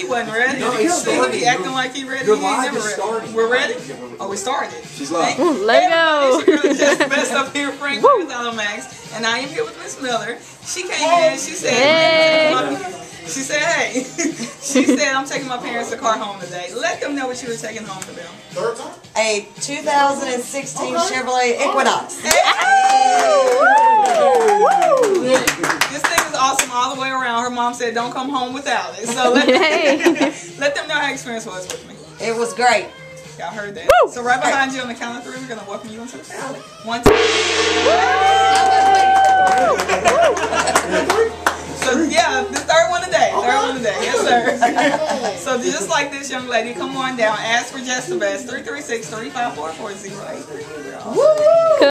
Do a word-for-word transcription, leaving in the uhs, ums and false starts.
wasn't ready. No, he it's he starting. be acting like he ready. Your He ain't live never is ready. starting. We're ready? Oh, we started. She's live. Let go. It's your girl Jess, the best up here, Frank Max, and I am here with Miss Miller. She came in. She said, Hey. She said, hey. She said, I'm taking my parents' car home today. Let them know what you were taking home to them. Third time? A two thousand sixteen Chevrolet Equinox. Hey. This thing is awesome all the way around. Her mom said, don't come home without it. So let, let them know how experience was with me. It was great. Y'all heard that. Woo! So right behind you on the count of three, we're going to welcome you into the family. One, two. So yeah, the third one today. Third one today. Yes, sir. So just like this young lady, come on down. Ask for Jess the best. three three six, three five four, four zero eight three.